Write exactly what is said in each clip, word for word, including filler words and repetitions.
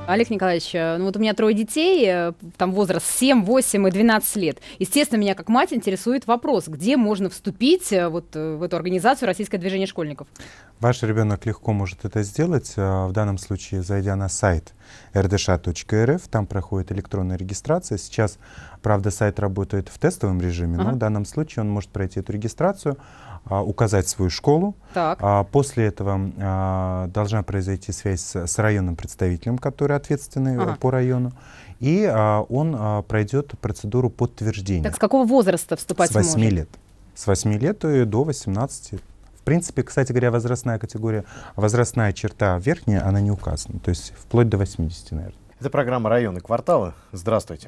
Олег Николаевич, ну вот у меня трое детей, там возраст семь, восемь и двенадцать лет. Естественно, меня как мать интересует вопрос, где можно вступить вот в эту организацию «Российское движение школьников». Ваш ребенок легко может это сделать, в данном случае зайдя на сайт эр дэ ша точка эр эф, там проходит электронная регистрация. Сейчас, правда, сайт работает в тестовом режиме, ага. но в данном случае он может пройти эту регистрацию, указать свою школу. Так. После этого а, должна произойти связь с, с районным представителем, который ответственный ага. по району, и а, он а, пройдет процедуру подтверждения. Так с какого возраста вступать может? С восьми лет. С восьми лет и до восемнадцати. В принципе, кстати говоря, возрастная категория, возрастная черта верхняя, она не указана. То есть вплоть до восьмидесяти, наверное. Это программа «Районы кварталы». Здравствуйте.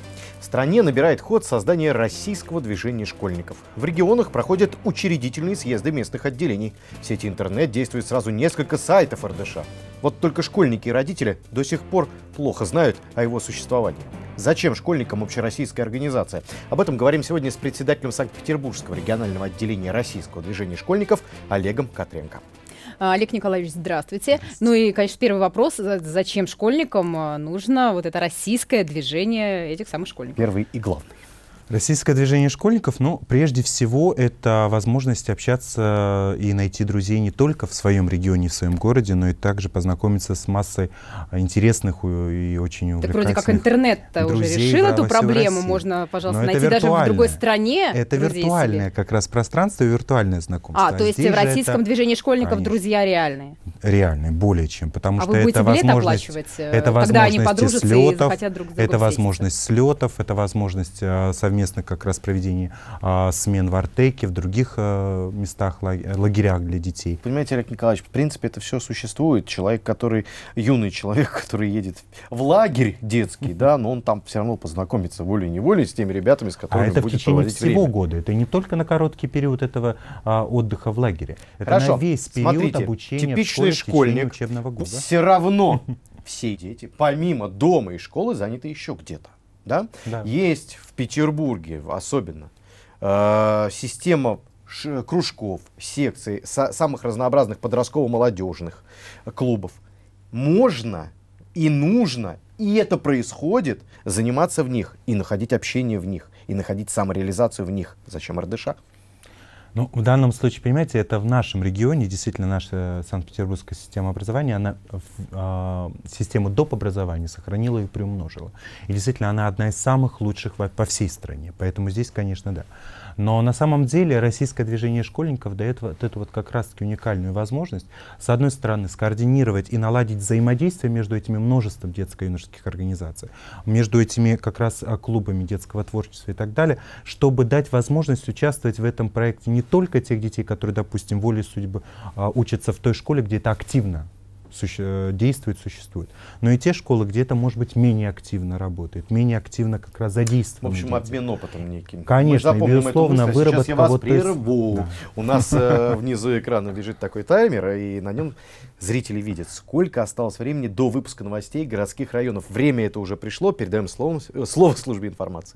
В стране набирает ход создание российского движения школьников. В регионах проходят учредительные съезды местных отделений. В сети интернет действует сразу несколько сайтов эр дэ ша. Вот только школьники и родители до сих пор плохо знают о его существовании. Зачем школьникам общероссийская организация? Об этом говорим сегодня с председателем Санкт-Петербургского регионального отделения российского движения школьников Олегом Котренко. Олег Николаевич, здравствуйте. здравствуйте. Ну и, конечно, первый вопрос. Зачем школьникам нужно вот это российское движение этих самых школьников? Первый и главный. Российское движение школьников, ну, прежде всего, это возможность общаться и найти друзей не только в своем регионе, в своем городе, но и также познакомиться с массой интересных и очень увлекательных. Так вроде как интернет-то уже решил эту проблему, можно, пожалуйста, найти даже в другой стране. Это виртуальное как раз пространство и виртуальное знакомство. А, то есть в российском движении школьников друзья реальные? Реальные, более чем, потому а что вы это возможность, это когда они возможность слетов, это возможность встретиться? слетов, это возможность совместно совместно как раз проведение а, смен в Артеке, в других а, местах, лагерях для детей. Понимаете, Олег Николаевич, в принципе, это все существует. Человек, который, юный человек, который едет в лагерь детский, да, но он там все равно познакомится волей-неволей с теми ребятами, с которыми а это будет в течение проводить всего время. года. Это не только на короткий период этого а, отдыха в лагере. Это Хорошо. на весь период Смотрите, обучения типичный в школе в течение школьник, учебного года. Все равно все дети, помимо дома и школы, заняты еще где-то. Да? Да. Есть в Петербурге особенно э, система ш, кружков, секций, со, самых разнообразных подростково-молодежных клубов. Можно и нужно, и это происходит, заниматься в них, и находить общение в них, и находить самореализацию в них. Зачем эр дэ ша? Ну, в данном случае, понимаете, это в нашем регионе, действительно, наша Санкт-Петербургская система образования, она э, систему доп. Образования сохранила и приумножила. И действительно, она одна из самых лучших во, по всей стране. Поэтому здесь, конечно, да. Но на самом деле российское движение школьников дает вот эту вот как раз-таки уникальную возможность, с одной стороны, скоординировать и наладить взаимодействие между этими множеством детско-юношеских организаций, между этими как раз клубами детского творчества и так далее, чтобы дать возможность участвовать в этом проекте не только тех детей, которые, допустим, волей судьбы а, учатся в той школе, где это активно суще действует, существует, но и те школы, где это, может быть, менее активно работает, менее активно как раз задействовано. В общем, дети. Обмен опытом неким. Конечно, и, безусловно, выработка. Сейчас я вас вот прерву. Да. У нас э, внизу экрана лежит такой таймер, и на нем зрители видят, сколько осталось времени до выпуска новостей городских районов. Время это уже пришло. Передаем слово, слово службе информации.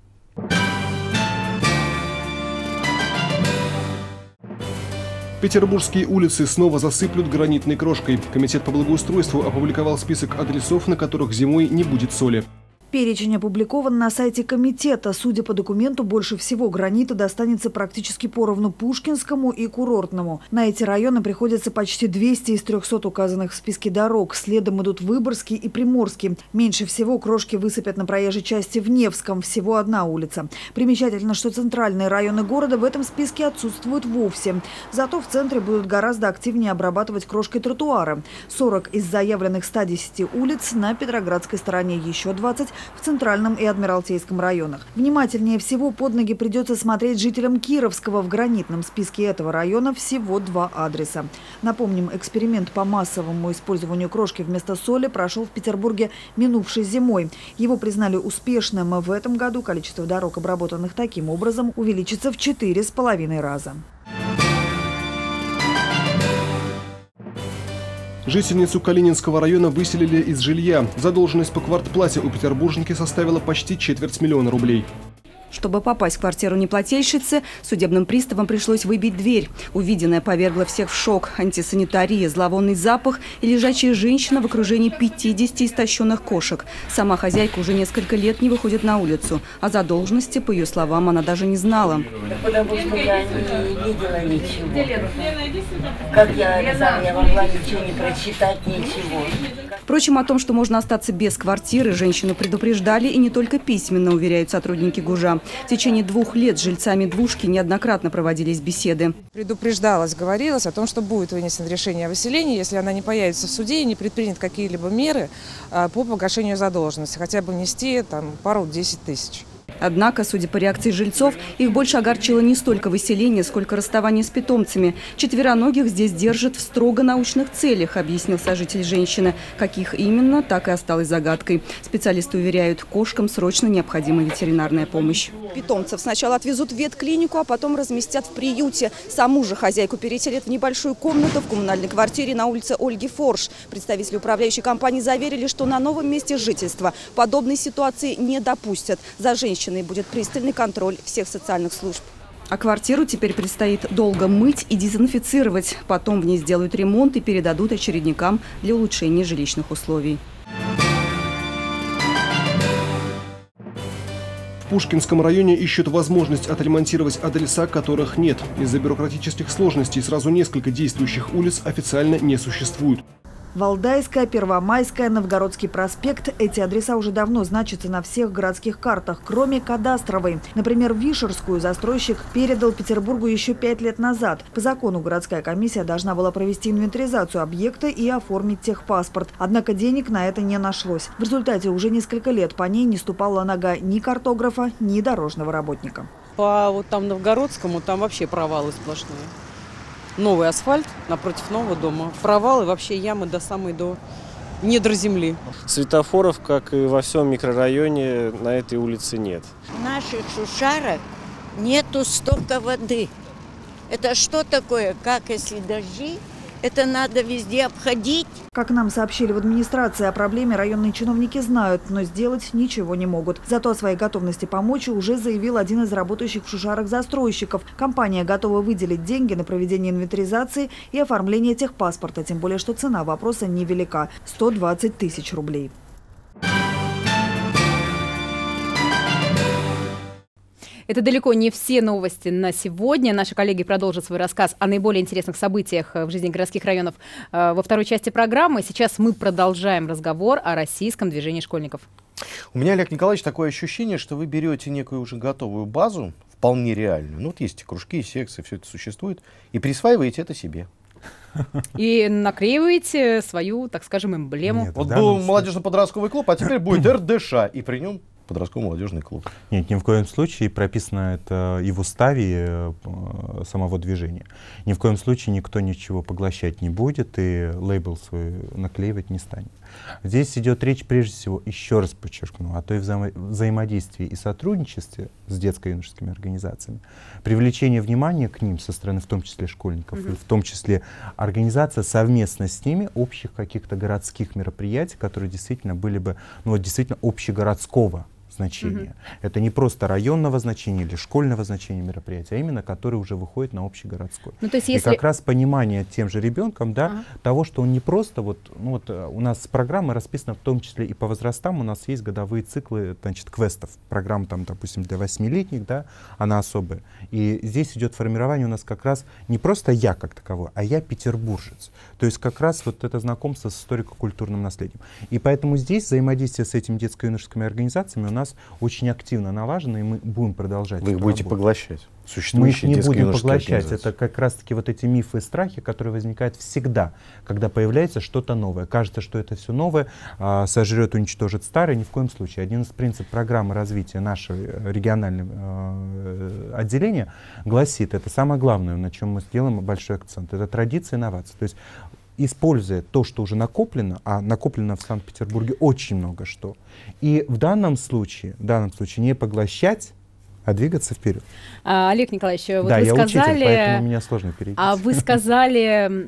Петербургские улицы снова засыплют гранитной крошкой. Комитет по благоустройству опубликовал список адресов, на которых зимой не будет соли. Перечень опубликован на сайте комитета. Судя по документу, больше всего гранита достанется практически поровну Пушкинскому и Курортному. На эти районы приходится почти двести из трёхсот указанных в списке дорог. Следом идут Выборгский и Приморский. Меньше всего крошки высыпят на проезжей части в Невском. Всего одна улица. Примечательно, что центральные районы города в этом списке отсутствуют вовсе. Зато в центре будут гораздо активнее обрабатывать крошкой тротуары. сорок из заявленных ста десяти улиц на Петроградской стороне, еще двадцать в Центральном и Адмиралтейском районах. Внимательнее всего под ноги придется смотреть жителям Кировского. В гранитном списке этого района всего два адреса. Напомним, эксперимент по массовому использованию крошки вместо соли прошел в Петербурге минувшей зимой. Его признали успешным. В этом году количество дорог, обработанных таким образом, увеличится в четыре с половиной раза. Жительницу Калининского района выселили из жилья. Задолженность по квартплате у петербурженки составила почти четверть миллиона рублей. Чтобы попасть в квартиру неплательщицы, судебным приставам пришлось выбить дверь. Увиденное повергло всех в шок. Антисанитария, зловонный запах и лежачая женщина в окружении пятидесяти истощенных кошек. Сама хозяйка уже несколько лет не выходит на улицу. О задолженности, по ее словам, она даже не знала. Потому что я не видела ничего. Как я, не знаю, я могла ничего не прочитать, ничего. Впрочем, о том, что можно остаться без квартиры, женщину предупреждали и не только письменно, уверяют сотрудники ГУЖа. В течение двух лет с жильцами двушки неоднократно проводились беседы. Предупреждалось, говорилось о том, что будет вынесено решение о выселении, если она не появится в суде и не предпринят какие-либо меры по погашению задолженности, хотя бы внести там пару-десять тысяч. Однако, судя по реакции жильцов, их больше огорчило не столько выселение, сколько расставание с питомцами. Четвероногих здесь держат в строго научных целях, объяснил сожитель женщины. Каких именно, так и осталось загадкой. Специалисты уверяют, кошкам срочно необходима ветеринарная помощь. Питомцев сначала отвезут в ветклинику, а потом разместят в приюте. Саму же хозяйку переселят в небольшую комнату в коммунальной квартире на улице Ольги Форш. Представители управляющей компании заверили, что на новом месте жительства подобной ситуации не допустят. За женщиной будет пристальный контроль всех социальных служб. А квартиру теперь предстоит долго мыть и дезинфицировать. Потом в ней сделают ремонт и передадут очередникам для улучшения жилищных условий. В Пушкинском районе ищут возможность отремонтировать адреса, которых нет. Из-за бюрократических сложностей сразу несколько действующих улиц официально не существует. Валдайская, Первомайская, Новгородский проспект. Эти адреса уже давно значатся на всех городских картах, кроме кадастровой. Например, Вишерскую застройщик передал Петербургу еще пять лет назад. По закону городская комиссия должна была провести инвентаризацию объекта и оформить техпаспорт. Однако денег на это не нашлось. В результате уже несколько лет по ней не ступала нога ни картографа, ни дорожного работника. По вот там Новгородскому там вообще провалы сплошные. Новый асфальт напротив нового дома. Провалы, вообще ямы до самой до недр земли. Светофоров, как и во всем микрорайоне, на этой улице нет. В наших Шушарах нету стока воды. Это что такое? Как если дожди? Это надо везде обходить. Как нам сообщили в администрации, о проблеме районные чиновники знают, но сделать ничего не могут. Зато о своей готовности помочь уже заявил один из работающих в Шушарах застройщиков. Компания готова выделить деньги на проведение инвентаризации и оформление техпаспорта, тем более, что цена вопроса невелика – сто двадцать тысяч рублей. Это далеко не все новости на сегодня. Наши коллеги продолжат свой рассказ о наиболее интересных событиях в жизни городских районов во второй части программы. Сейчас мы продолжаем разговор о российском движении школьников. У меня, Олег Николаевич, такое ощущение, что вы берете некую уже готовую базу, вполне реальную. Ну, вот есть кружки, секции, все это существует, и присваиваете это себе. И наклеиваете свою, так скажем, эмблему. Нет, вот был молодежно-подростковый клуб, а теперь будет эр дэ ша, и при нем подростковый молодежный клуб. Нет, ни в коем случае, прописано это и в уставе э, самого движения. Ни в коем случае никто ничего поглощать не будет и лейбл свой наклеивать не станет. Здесь идет речь прежде всего, еще раз подчеркну, о той взаимо взаимодействии и сотрудничестве с детско-юношескими организациями, привлечение внимания к ним со стороны в том числе школьников, mm-hmm. и в том числе организация совместно с ними общих каких-то городских мероприятий, которые действительно были бы, ну вот действительно общегородского значения. Mm-hmm. Это не просто районного значения или школьного значения мероприятия, а именно которые уже выходят на общегородской. Ну, то есть если... И как раз понимание тем же ребенком, да, ага. того, что он не просто вот, ну вот у нас программа расписана в том числе и по возрастам, у нас есть годовые циклы, значит, квестов. Программа там, допустим, для восьмилетних, да, она особая. И здесь идет формирование у нас как раз не просто я как таковой, а я петербуржец. То есть как раз вот это знакомство с историко-культурным наследием. И поэтому здесь взаимодействие с этими детско-юношескими организациями у нас очень активно налажено, и мы будем продолжать. Вы их будете работу. поглощать? Мы их не будем поглощать. Это как раз-таки вот эти мифы и страхи, которые возникают всегда, когда появляется что-то новое. Кажется, что это все новое, а, сожрет, уничтожит старое. Ни в коем случае. Один из принципов программы развития нашего регионального а, отделения гласит, это самое главное, на чем мы сделаем большой акцент, это традиция и инновация. То есть используя то, что уже накоплено, а накоплено в Санкт-Петербурге очень много что, и в данном случае, в данном случае не поглощать а двигаться вперед. А, Олег Николаевич, вот да, вы я сказали, учитель, поэтому меня сложно перейти. А вы сказали,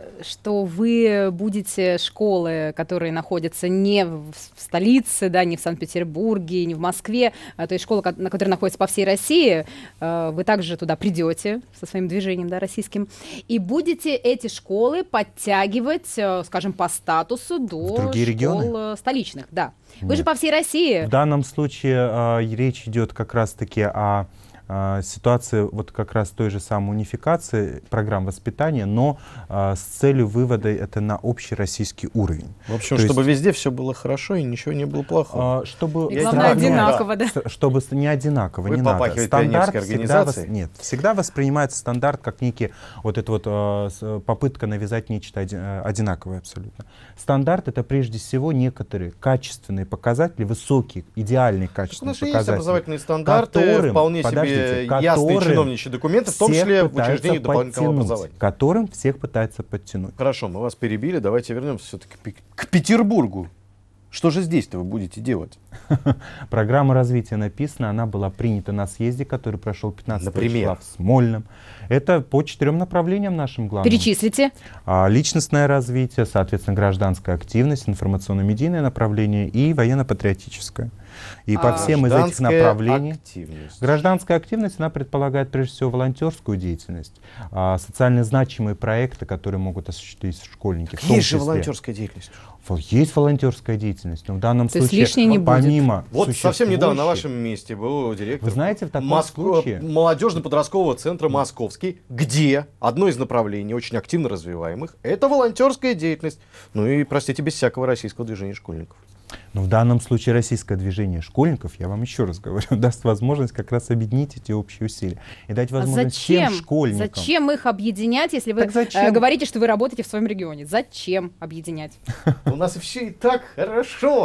что вы будете школы, которые находятся не в столице, да, не в Санкт-Петербурге, не в Москве, то есть школы, на которые находятся по всей России, вы также туда придете со своим движением, да, российским, и будете эти школы подтягивать, скажем, по статусу до другие школ регионы? Столичных, да. Вы Нет. же по всей России. В данном случае э, речь идет как раз-таки о э, ситуации вот как раз той же самой унификации программ воспитания, но э, с целью вывода это на общероссийский уровень. В общем, То чтобы есть, везде все было хорошо и ничего не было плохого. э, чтобы И главное, одинаково, да. Чтобы не одинаково, Вы не надо. Стандарт всегда, вос... Нет, всегда воспринимается стандарт как некий, вот эта вот э, попытка навязать нечто оди... одинаковое абсолютно. Стандарт — это прежде всего некоторые качественные показатели, высокие, идеальные качественные показатели. Есть образовательные стандарты, которым, вполне себе ясные чиновничьи документы, в том числе в учреждении дополнительного образования. Которым всех пытаются подтянуть. Хорошо, мы вас перебили, давайте вернемся все-таки к Петербургу. Что же здесь-то вы будете делать? Программа развития написана, она была принята на съезде, который прошел пятнадцатого числа в Смольном. Это по четырем направлениям нашим главным. Перечислите. А, личностное развитие, соответственно, гражданская активность, информационно-медийное направление и военно-патриотическое. И а, по всем из этих направлений активность. Гражданская активность, она предполагает прежде всего волонтерскую деятельность, а, социально значимые проекты, которые могут осуществить школьники. Есть же волонтерская деятельность. Есть волонтерская деятельность, но в данном То случае лишней не помимо вот совсем недавно на вашем месте был директор Вы знаете, в таком Моск... случае... молодежно-подросткового центра Московский, где одно из направлений, очень активно развиваемых, это волонтерская деятельность. Ну и, простите, без всякого российского движения школьников. Но в данном случае российское движение школьников, я вам еще раз говорю, даст возможность как раз объединить эти общие усилия и дать возможность а зачем? всем школьникам. Зачем их объединять, если вы э, говорите, что вы работаете в своем регионе? Зачем объединять? У нас все и так хорошо.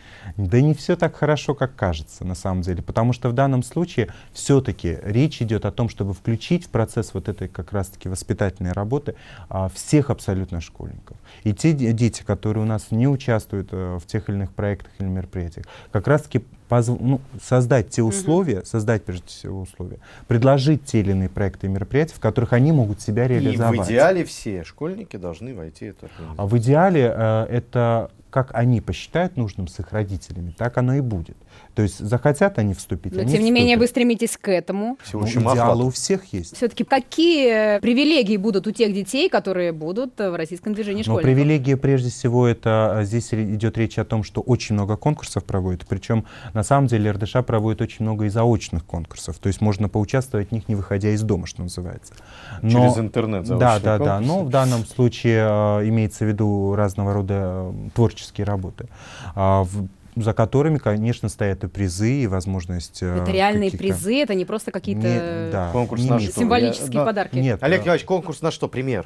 Да не все так хорошо, как кажется, на самом деле, потому что в данном случае все-таки речь идет о том, чтобы включить в процесс вот этой как раз-таки воспитательной работы а, всех абсолютно школьников. И те дети, которые у нас не участвуют а, в тех или иных проектах или мероприятиях, как раз-таки ну, создать те условия, mm-hmm. создать прежде всего условия, предложить те или иные проекты и мероприятия, в которых они могут себя реализовать. И в идеале все школьники должны войти в эту организацию. А в идеале э, это как они посчитают нужным с их родителями, так оно и будет. То есть захотят они вступить, но они тем не вступят. менее вы стремитесь к этому. Ну, идеалы у всех есть. Все-таки какие привилегии будут у тех детей, которые будут в российском движении школьников? Но привилегии прежде всего это здесь идет речь о том, что очень много конкурсов проводят, причем на самом деле эр дэ ша проводит очень много и заочных конкурсов, то есть можно поучаствовать в них, не выходя из дома, что называется. Но, через интернет заочные Да, да, конкурсы. да. Но в данном случае э, имеется в виду разного рода э, творческие работы. Э, в, за которыми, конечно, стоят и призы, и возможность... Это реальные призы, это не просто какие-то да, конкурс на символические Я, подарки. Нет. Олег Николаевич, конкурс на что? Пример?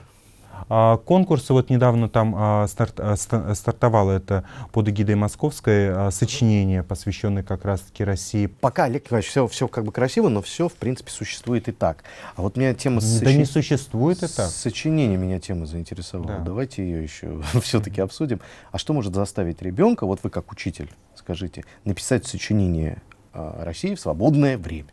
А, конкурсы, вот недавно там а, старт, а, стартовало это под эгидой Московской а, сочинение, посвященное как раз-таки России. Пока, Олег Николаевич, все, все как бы красиво, но все, в принципе, существует и так. А вот меня тема... Да сочи... не существует и так. Сочинение меня тема заинтересовала. Да. Давайте ее еще все-таки обсудим. А что может заставить ребенка, вот вы как учитель, скажите, написать сочинение о России в свободное время?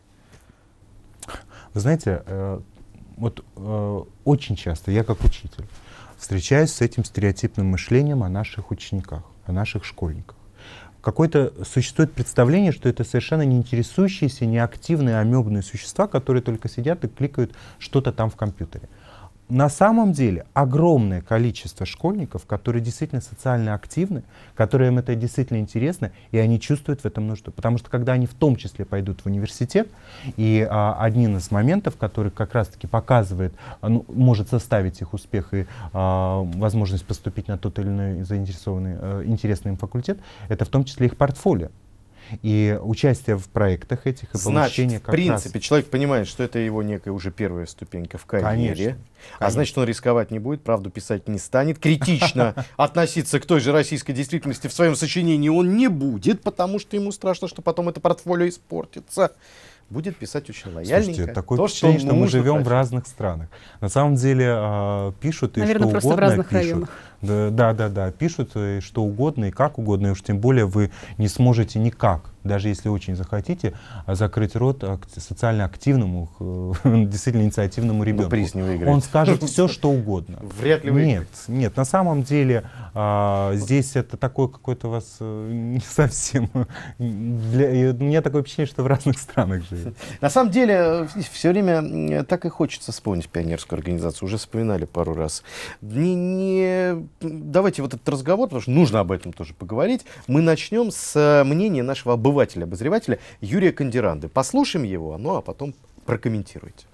Вы знаете, э, вот э, очень часто я как учитель встречаюсь с этим стереотипным мышлением о наших учениках, о наших школьниках. Какое-то существует представление, что это совершенно не интересующиеся, неактивные амебные существа, которые только сидят и кликают что-то там в компьютере. На самом деле огромное количество школьников, которые действительно социально активны, которым это действительно интересно, и они чувствуют в этом нужду. Потому что когда они в том числе пойдут в университет, и а, один из моментов, который как раз-таки показывает, ну, может составить их успех и а, возможность поступить на тот или иной заинтересованный, а, интересный им факультет, это в том числе их портфолио. И участие в проектах этих, и получение как как в принципе, раз... человек понимает, что это его некая уже первая ступенька в карьере. Конечно. А значит, он рисковать не будет, правду писать не станет, критично относиться к той же российской действительности в своем сочинении он не будет, потому что ему страшно, что потом это портфолио испортится. Будет писать очень лояльненько. Слушайте, такое то, впечатление, что, что мы живем прочее. в разных странах. На самом деле э, пишут и Наверное, что просто угодно в разных пишут. районах. Да, да, да, да, пишут и что угодно и как угодно, и уж тем более вы не сможете никак даже если очень захотите, закрыть рот социально активному, действительно инициативному ребенку. Приз не выиграет. Он скажет все, что угодно. Вряд ли выиграет. Нет, нет, на самом деле а, здесь это такой какой-то у вас не совсем... Для, у меня такое впечатление, что в разных странах живет. На самом деле, все время так и хочется вспомнить пионерскую организацию. Уже вспоминали пару раз. Не, не... Давайте вот этот разговор, потому что нужно об этом тоже поговорить. Мы начнем с мнения нашего обывателя-обозревателя Юрия Кандиранды. Послушаем его, ну а потом прокомментируйте.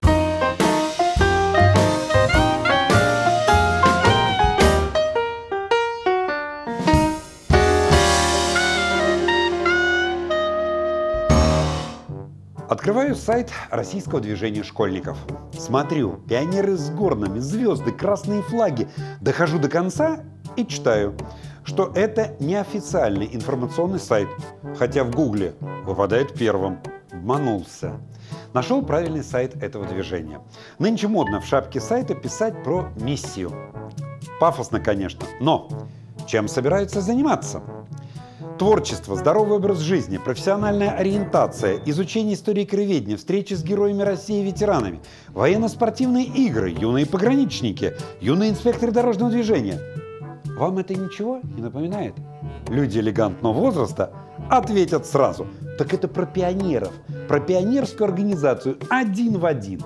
Открываю сайт российского движения школьников. Смотрю, пионеры с горнами, звезды, красные флаги. Дохожу до конца и читаю, что это неофициальный информационный сайт, хотя в Гугле выпадает первым. Обманулся. Нашел правильный сайт этого движения. Нынче модно в шапке сайта писать про миссию. Пафосно, конечно, но чем собираются заниматься? Творчество, здоровый образ жизни, профессиональная ориентация, изучение истории краеведения, встречи с героями России и ветеранами, военно-спортивные игры, юные пограничники, юные инспекторы дорожного движения. Вам это ничего не напоминает? Люди элегантного возраста ответят сразу. Так это про пионеров, про пионерскую организацию один в один.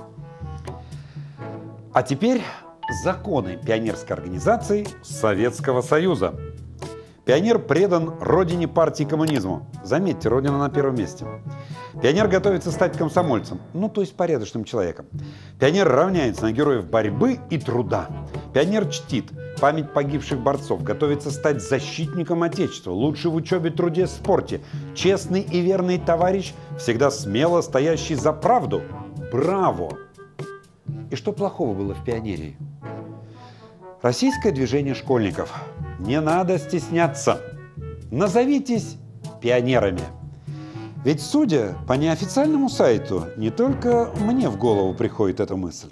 А теперь законы пионерской организации Советского Союза. Пионер предан родине, партии, коммунизму. Заметьте, родина на первом месте. Пионер готовится стать комсомольцем, ну то есть порядочным человеком. Пионер равняется на героев борьбы и труда. Пионер чтит память погибших борцов, готовится стать защитником Отечества, лучший в учебе, труде, спорте. Честный и верный товарищ, всегда смело стоящий за правду. Браво! И что плохого было в пионерии? Российское движение школьников. Не надо стесняться. Назовитесь пионерами. Ведь, судя по неофициальному сайту, не только мне в голову приходит эта мысль.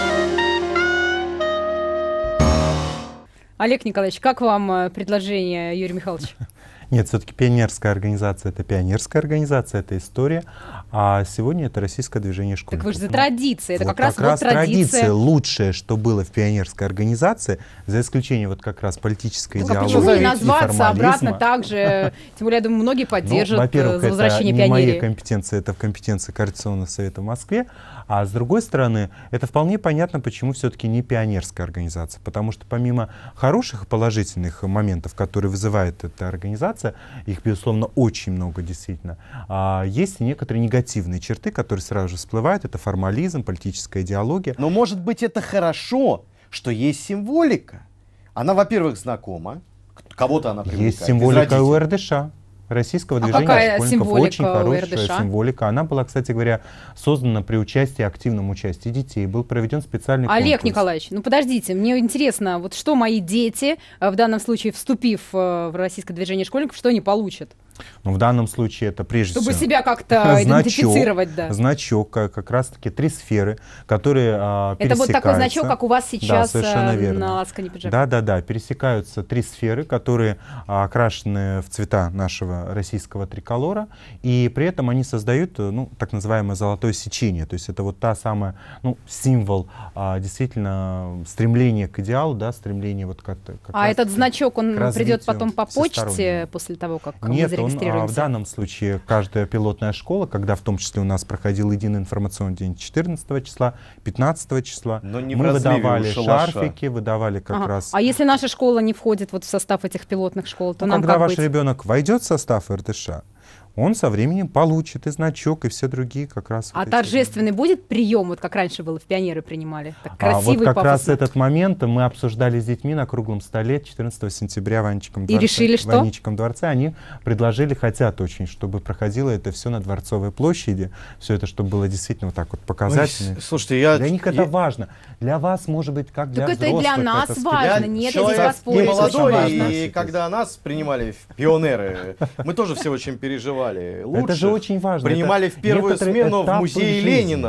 Олег Николаевич, как вам предложение Юрия Михайловича? Нет, все-таки пионерская организация — это пионерская организация, это история, а сегодня это российское движение школьников. Так вы же за традиции, это вот как раз, как раз вот традиция. традиция лучшее, что было в пионерской организации, за исключением вот как раз политической ну, идеологии. Почему не назваться обратно так же? Тем более, я думаю, многие поддержат ну, за возвращение это пионерии. Не моя компетенция, это в компетенции Координационного совета в Москве. А с другой стороны, это вполне понятно, почему все-таки не пионерская организация. Потому что помимо хороших и положительных моментов, которые вызывает эта организация, их, безусловно, очень много действительно, а, есть некоторые негативные черты, которые сразу же всплывают. Это формализм, политическая идеология. Но может быть это хорошо, что есть символика. Она, во-первых, знакома, кого-то она привлекает. Есть символика у эр дэ ша. Российского движения а школьников, очень хорошая эр дэ ша? Символика. Она была, кстати говоря, создана при участии, активном участии детей. Был проведен специальный Олег конкурс. Николаевич, ну подождите, мне интересно, вот что мои дети, в данном случае вступив в российское движение школьников, что они получат? Ну, в данном случае это прежде Чтобы всего... себя как-то идентифицировать, да. Значок, как раз-таки три сферы, которые а, это пересекаются. вот такой значок, как у вас сейчас да, на лацкане пиджака. Да, да, да. Пересекаются три сферы, которые а, окрашены в цвета нашего российского триколора, и при этом они создают, ну, так называемое золотое сечение. То есть это вот та самая, ну, символ а, действительно стремления к идеалу, да, стремление вот как, как А этот значок, он придет потом по почте всестороннего. После того, как мы Нет, зарегистрируемся? Он, а, в данном случае каждая пилотная школа, когда в том числе у нас проходил единый информационный день четырнадцатого числа, пятнадцатого числа, Но не мы выдавали шалаша. шарфики, выдавали как ага. раз... А если наша школа не входит вот в состав этих пилотных школ, то ну, нам когда как ваш быть? ребенок войдет в состав эр дэ ша, он со временем получит и значок, и все другие как раз... А вот торжественный эти... будет прием, вот как раньше было, в пионеры принимали? Так красивый, а вот как пафосно. раз этот момент мы обсуждали с детьми на круглом столе четырнадцатого сентября в Анечком дворце. И решили, что? В Анечком дворце они предложили, хотят очень, чтобы проходило это все на Дворцовой площади, все это, чтобы было действительно вот так вот показательно. Ой, слушайте, я... Для них я... это важно. Для вас, может быть, как для так взрослых. это и для нас это важно. я Нет, я здесь поспорю. не молодой, важно. и когда нас принимали в пионеры, мы тоже все очень переживали. Лучше это же очень важно. принимали это в первую смену в музее Ленина.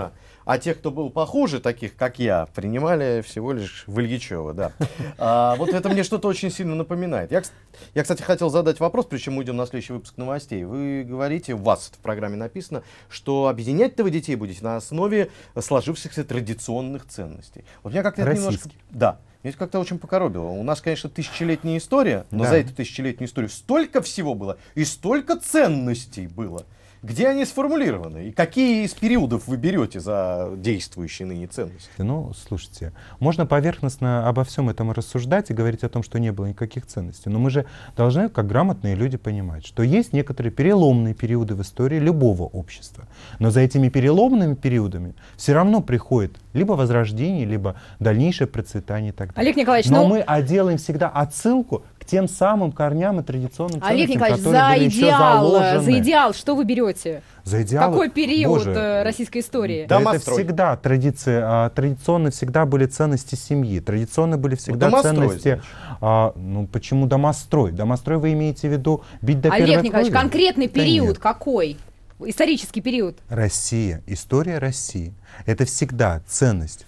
А тех, кто был похуже, таких как я, принимали всего лишь в Ильичево, да. А, вот это мне что-то очень сильно напоминает. Я, я, кстати, хотел задать вопрос, прежде чем мы уйдем на следующий выпуск новостей. Вы говорите, у вас в программе написано, что объединять-то вы детей будете на основе сложившихся традиционных ценностей. Вот меня как-то это немножко... Да. Меня это как-то очень покоробило. У нас, конечно, тысячелетняя история, но да. за эту тысячелетнюю историю столько всего было и столько ценностей было. Где они сформулированы? И какие из периодов вы берете за действующие ныне ценности? Ну, слушайте, можно поверхностно обо всем этом рассуждать и говорить о том, что не было никаких ценностей. Но мы же должны, как грамотные люди, понимать, что есть некоторые переломные периоды в истории любого общества. Но за этими переломными периодами все равно приходит либо возрождение, либо дальнейшее процветание и так далее. Олег Николаевич, Но ну... мы а делаем всегда отсылку к тем самым корням и традиционным Олег ценностям, Николаевич, которые за были еще идеал, заложены. за идеал что вы берете? За идеалы? Какой период Боже, российской истории? Да, это всегда традиции, а, традиционно всегда были ценности семьи, традиционно были всегда ну, ценности. А, ну почему домострой? Домострой вы имеете в виду бить до Олег первой Николаевич, крови? конкретный Да период нет. какой? Исторический период? Россия, история России. Это всегда ценность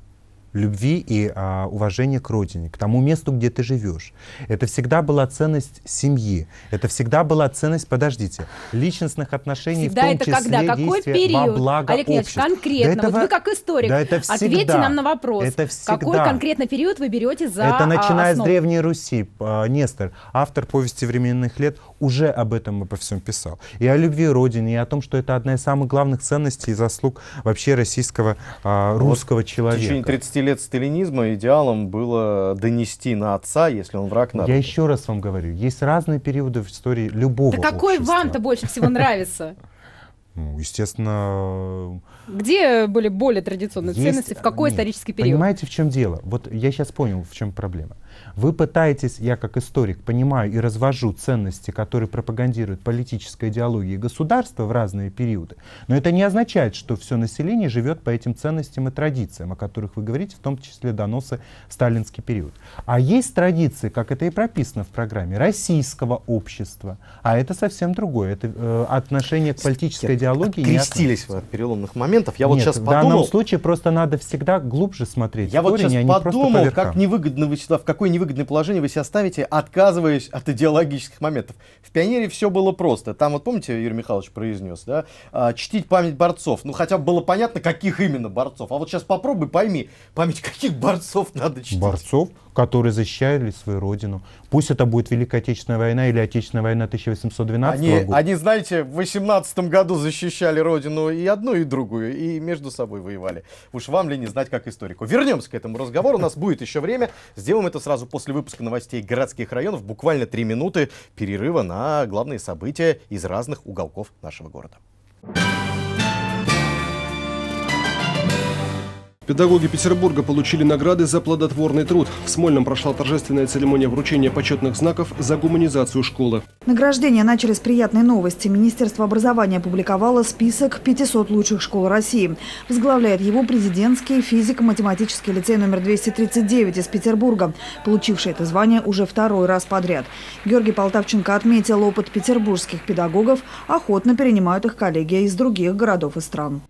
любви и а, уважения к родине, к тому месту, где ты живешь. Это всегда была ценность семьи. Это всегда была ценность, подождите, личностных отношений, всегда в том это числе когда? Какой период? во благо Олег Николаевич, общества. конкретно, Да вот это, вы как историк, да это ответьте нам на вопрос. Это всегда. Какой конкретно период вы берете за Это начиная основу? с Древней Руси. Нестор, автор «Повести временных лет», уже об этом обо всем писал. И о любви Родине, и о том, что это одна из самых главных ценностей и заслуг вообще российского, а, русского вот человека. В течение тридцати лет сталинизма идеалом было донести на отца, если он враг народа. Я еще раз вам говорю, есть разные периоды в истории любого Да какой общества. вам-то больше всего нравится? Ну, естественно... Где были более традиционные есть... ценности, в какой Нет, исторический период? Понимаете, в чем дело? Вот я сейчас понял, в чем проблема. Вы пытаетесь, я как историк понимаю и развожу ценности, которые пропагандируют политическая идеология государства в разные периоды, но это не означает, что все население живет по этим ценностям и традициям, о которых вы говорите, в том числе доносы в сталинский период. А есть традиции, как это и прописано в программе, российского общества, а это совсем другое. Это э, отношение к политической идеологии. Крестились вы от переломных моментов. Я вот Нет, сейчас в подумал... данном случае просто надо всегда глубже смотреть. Я вот корень, сейчас а не просто по подумал, верхам. как невыгодно вы сюда, в какое невыгодное положение вы себя ставите, отказываясь от идеологических моментов. В «Пионере» все было просто. Там, вот помните, Юрий Михайлович произнес, да, а, чтить память борцов. Ну, хотя бы было понятно, каких именно борцов. А вот сейчас попробуй, пойми, память каких борцов надо чтить. Борцов, которые защищали свою родину. Пусть это будет Великая Отечественная война или Отечественная война тысяча восемьсот двенадцатого они, года. Они, знаете, в восемнадцатом году защищали родину и одну, и другую, и между собой воевали. Уж вам ли не знать, как историку. Вернемся к этому разговору, у нас будет еще время. Сделаем это сразу после выпуска новостей городских районов. Буквально три минуты перерыва на главные события из разных уголков нашего города. Педагоги Петербурга получили награды за плодотворный труд. В Смольном прошла торжественная церемония вручения почетных знаков за гуманизацию школы. Награждения начали с приятной новости. Министерство образования опубликовало список пятисот лучших школ России. Возглавляет его президентский физико-математический лицей номер двести тридцать девять из Петербурга, получивший это звание уже второй раз подряд. Георгий Полтавченко отметил, опыт петербургских педагогов охотно перенимают их коллеги из других городов и стран.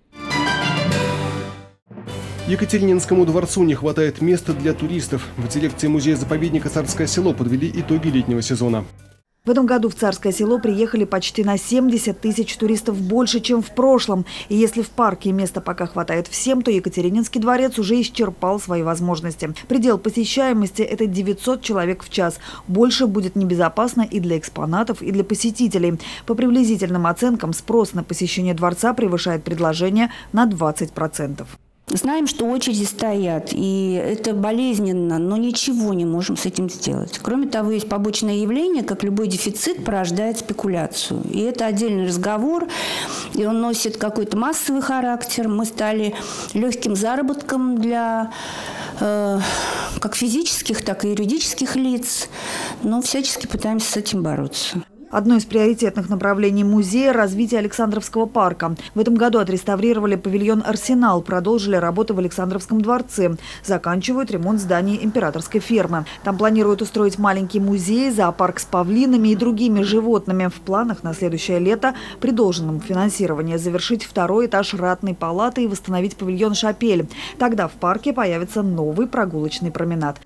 Екатерининскому дворцу не хватает места для туристов. В дирекции музея-заповедника «Царское село» подвели итоги летнего сезона. В этом году в Царское село приехали почти на семьдесят тысяч туристов больше, чем в прошлом. И если в парке места пока хватает всем, то Екатерининский дворец уже исчерпал свои возможности. Предел посещаемости – это девятьсот человек в час. Больше будет небезопасно и для экспонатов, и для посетителей. По приблизительным оценкам, спрос на посещение дворца превышает предложение на двадцать процентов. Знаем, что очереди стоят, и это болезненно, но ничего не можем с этим сделать. Кроме того, есть побочное явление, как любой дефицит порождает спекуляцию. И это отдельный разговор, и он носит какой-то массовый характер. Мы стали легким заработком для э, как физических, так и юридических лиц, но всячески пытаемся с этим бороться. Одно из приоритетных направлений музея – развитие Александровского парка. В этом году отреставрировали павильон «Арсенал», продолжили работы в Александровском дворце. Заканчивают ремонт здания императорской фермы. Там планируют устроить маленький музей, зоопарк с павлинами и другими животными. В планах на следующее лето при должном финансировании завершить второй этаж ратной палаты и восстановить павильон «Шапель». Тогда в парке появится новый прогулочный променад.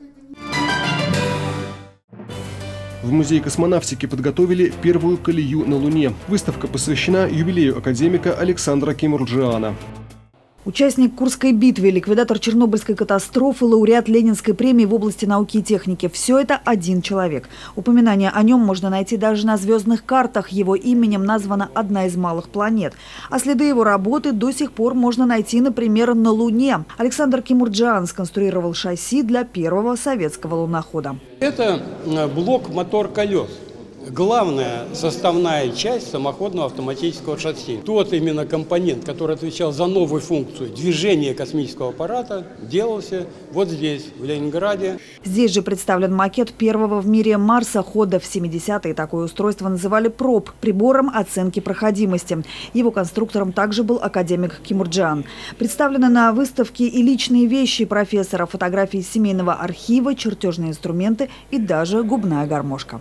В Музее космонавтики подготовили первую колею на Луне. Выставка посвящена юбилею академика Александра Кимурджиана. Участник Курской битвы, ликвидатор Чернобыльской катастрофы, лауреат Ленинской премии в области науки и техники. Все это один человек. Упоминание о нем можно найти даже на звездных картах. Его именем названа одна из малых планет. А следы его работы до сих пор можно найти, например, на Луне. Александр Кимурджиан сконструировал шасси для первого советского лунохода. Это блок мотор-колес. Главная составная часть самоходного автоматического шасси. Тот именно компонент, который отвечал за новую функцию движения космического аппарата, делался вот здесь, в Ленинграде. Здесь же представлен макет первого в мире марсохода. В семидесятые такое устройство называли ПРОП – прибором оценки проходимости. Его конструктором также был академик Кимурджиан. Представлены на выставке и личные вещи профессора, фотографии из семейного архива, чертежные инструменты и даже губная гармошка.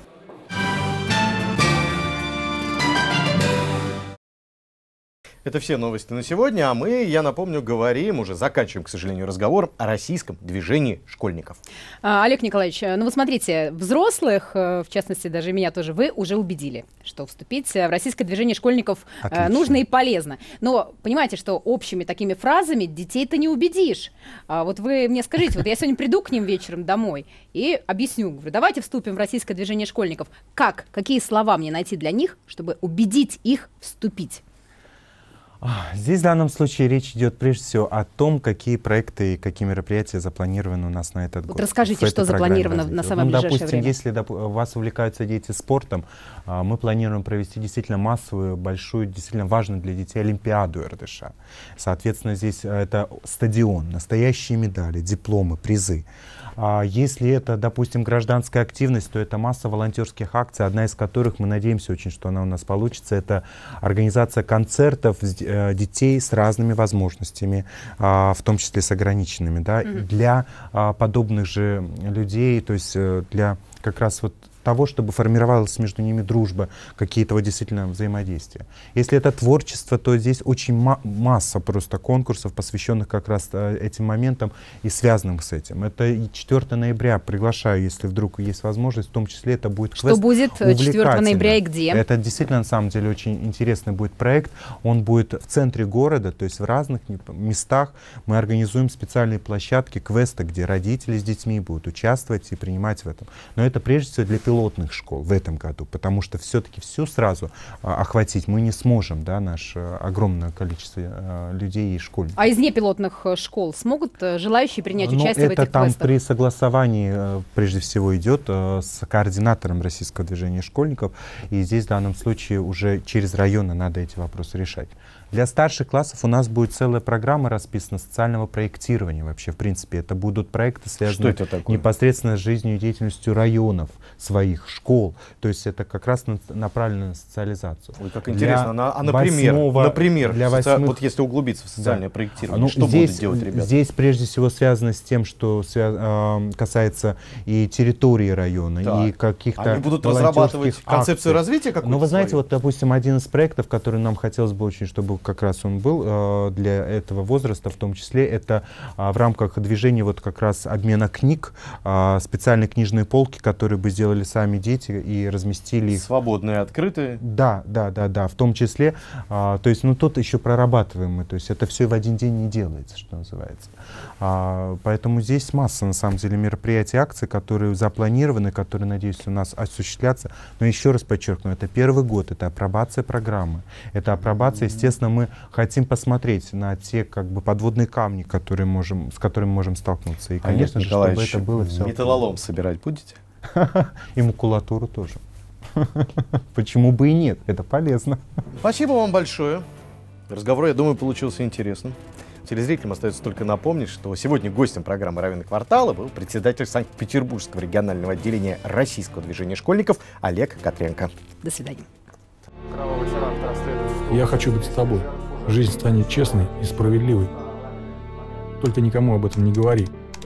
Это все новости на сегодня, а мы, я напомню, говорим, уже заканчиваем, к сожалению, разговор о российском движении школьников. А, Олег Николаевич, ну вот смотрите, взрослых, в частности, даже меня тоже, вы уже убедили, что вступить в российское движение школьников Отлично. нужно и полезно. Но понимаете, что общими такими фразами детей-то не убедишь. А вот вы мне скажите, вот я сегодня приду к ним вечером домой и объясню, говорю, давайте вступим в российское движение школьников. Как? Какие слова мне найти для них, чтобы убедить их вступить? Здесь в данном случае речь идет прежде всего о том, какие проекты и какие мероприятия запланированы у нас на этот вот год. Расскажите, что запланировано на самое ну, ближайшее допустим, время. Если доп, у вас увлекаются дети спортом, мы планируем провести действительно массовую, большую, действительно важную для детей Олимпиаду эр дэ ша. Соответственно, здесь это стадион, настоящие медали, дипломы, призы. Если это, допустим, гражданская активность, то это масса волонтерских акций, одна из которых, мы надеемся очень, что она у нас получится, это организация концертов детей с разными возможностями, в том числе с ограниченными, да, mm-hmm. для подобных же людей, то есть для как раз вот того, чтобы формировалась между ними дружба, какие-то вот действительно взаимодействия. Если это творчество, то здесь очень ма масса просто конкурсов, посвященных как раз э, этим моментам и связанным с этим. Это четвёртого ноября, приглашаю, если вдруг есть возможность, в том числе это будет квест. Что будет четвёртого ноября и где? Это действительно на самом деле очень интересный будет проект. Он будет в центре города, то есть в разных местах мы организуем специальные площадки, квесты, где родители с детьми будут участвовать и принимать в этом. Но это прежде всего для пилотных школ в этом году, потому что все-таки все сразу а, охватить мы не сможем, да, наше огромное количество а, людей и школьников. А из непилотных школ смогут а, желающие принять ну, участие в этих это там квестах? При согласовании а, прежде всего идет а, с координатором российского движения школьников, и здесь в данном случае уже через районы надо эти вопросы решать. Для старших классов у нас будет целая программа расписана социального проектирования вообще. В принципе, это будут проекты, связанные непосредственно с жизнью и деятельностью районов своих, школ. То есть это как раз на, направлено на социализацию. Ой, как интересно. Для а, например, восьмого, например для соци... восьмых... вот если углубиться в социальное да. проектирование, ну, что здесь, будут делать ребята? Здесь прежде всего связано с тем, что связ... э, касается и территории района, так. и каких-то Они будут разрабатывать концепцию развития какую-то? Ну, вы знаете, свою? вот, допустим, один из проектов, который нам хотелось бы очень, чтобы как раз он был э, для этого возраста, в том числе, это э, в рамках движения вот как раз обмена книг, э, специальные книжные полки, которые бы сделали сами дети и разместили их. Свободные, открытые? Да, да, да, да, в том числе. Э, то есть, ну, тут еще прорабатываем мы, то есть это все в один день не делается, что называется. Э, поэтому здесь масса, на самом деле, мероприятий, акций, которые запланированы, которые, надеюсь, у нас осуществлятся. Но еще раз подчеркну, это первый год, это апробация программы, это апробация, естественно, мы хотим посмотреть на те как бы подводные камни, которые можем, с которыми можем столкнуться. И, конечно же, чтобы это было все. Металлолом собирать будете? И макулатуру тоже. Почему бы и нет? Это полезно. Спасибо вам большое. Разговор, я думаю, получился интересным. Телезрителям остается только напомнить, что сегодня гостем программы «Равенные кварталы» был председатель Санкт-Петербургского регионального отделения Российского движения школьников Олег Котренко. До свидания. Я хочу быть с тобой. Жизнь станет честной и справедливой. Только никому об этом не говори.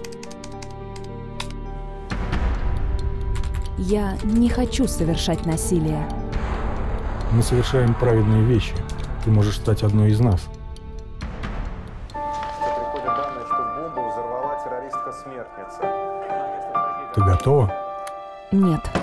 Я не хочу совершать насилие. Мы совершаем праведные вещи. Ты можешь стать одной из нас. Приходят данные, что бомбу взорвала террористка-смертница. Ты готова? Нет.